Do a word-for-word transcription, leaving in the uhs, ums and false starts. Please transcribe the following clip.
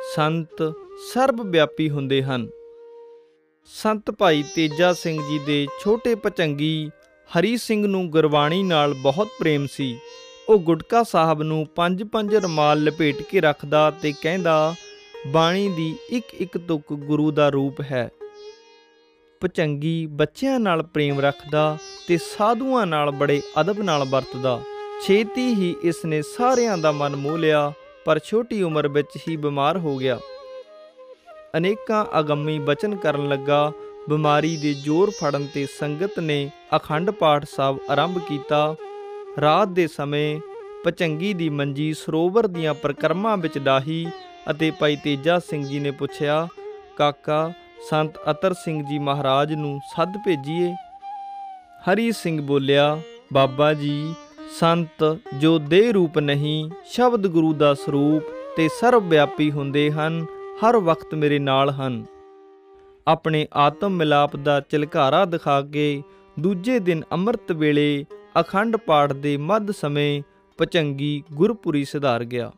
ਸੰਤ ਸਰਬ ਵਿਆਪੀ ਹੁੰਦੇ ਹਨ। ਸੰਤ ਭਾਈ ਤੇਜਾ ਸਿੰਘ ਜੀ ਦੇ ਛੋਟੇ ਭਚੰਗੀ ਹਰੀ ਸਿੰਘ ਨੂੰ ਗੁਰਬਾਣੀ ਨਾਲ ਬਹੁਤ ਪ੍ਰੇਮ ਸੀ। ਉਹ ਗੁਟਕਾ ਸਾਹਿਬ ਨੂੰ ਪੰਜ ਪੰਜ ਰੁਮਾਲ ਲਪੇਟ ਕੇ ਰੱਖਦਾ ਤੇ ਕਹਿੰਦਾ, ਬਾਣੀ ਦੀ ਇੱਕ ਇੱਕ ਤੁਕ ਗੁਰੂ ਦਾ ਰੂਪ ਹੈ। ਭਚੰਗੀ ਬੱਚਿਆਂ ਨਾਲ ਪ੍ਰੇਮ ਰੱਖਦਾ ਤੇ ਸਾਧੂਆਂ ਨਾਲ ਬੜੇ ਅਦਬ ਨਾਲ ਵਰਤਦਾ। ਛੇਤੀ ਹੀ ਇਸ ਨੇ ਸਾਰਿਆਂ ਦਾ ਮਨ ਮੋਹ ਲਿਆ, ਪਰ ਛੋਟੀ ਉਮਰ ਵਿੱਚ ਹੀ ਬਿਮਾਰ ਹੋ ਗਿਆ। ਅਨੇਕਾਂ ਅਗੰਮੀ ਬਚਨ ਕਰਨ ਲੱਗਾ। ਬਿਮਾਰੀ ਦੇ ਜ਼ੋਰ ਫੜਨ ਤੇ ਸੰਗਤ ਨੇ ਅਖੰਡ ਪਾਠ ਸਾਹਿਬ ਆਰੰਭ ਕੀਤਾ। ਰਾਤ ਦੇ ਸਮੇਂ ਭਚੰਗੀ ਦੀ ਮੰਜੀ ਸਰੋਵਰ ਦੀਆਂ ਪਰਿਕਰਮਾ ਵਿੱਚ ਡਾਹੀ ਅਤੇ ਭਾਈ ਤੇਜਾ ਸਿੰਘ ਜੀ ਨੇ ਪੁੱਛਿਆ, ਕਾਕਾ ਸੰਤ ਅਤਰ ਸਿੰਘ ਜੀ ਮਹਾਰਾਜ ਨੂੰ ਸੱਦ ਭੇਜੀਏ? ਹਰੀ ਸਿੰਘ ਬੋਲਿਆ, ਬਾਬਾ ਜੀ, ਸੰਤ ਜੋ ਦੇਹ ਰੂਪ ਨਹੀਂ, ਸ਼ਬਦ ਗੁਰੂ ਦਾ ਸਰੂਪ ਤੇ ਸਰਬ ਵਿਆਪੀ ਹੁੰਦੇ ਹਨ, ਹਰ ਵਕਤ ਮੇਰੇ ਨਾਲ ਹਨ। ਆਪਣੇ ਆਤਮ ਮਿਲਾਪ ਦਾ ਝਲਕਾਰਾ ਦਿਖਾ ਕੇ ਦੂਜੇ ਦਿਨ ਅੰਮ੍ਰਿਤ ਵੇਲੇ ਅਖੰਡ ਪਾਠ ਦੇ ਮੱਧ ਸਮੇਂ ਭਚੰਗੀ ਗੁਰਪੁਰੀ ਸਿਧਾਰ ਗਿਆ।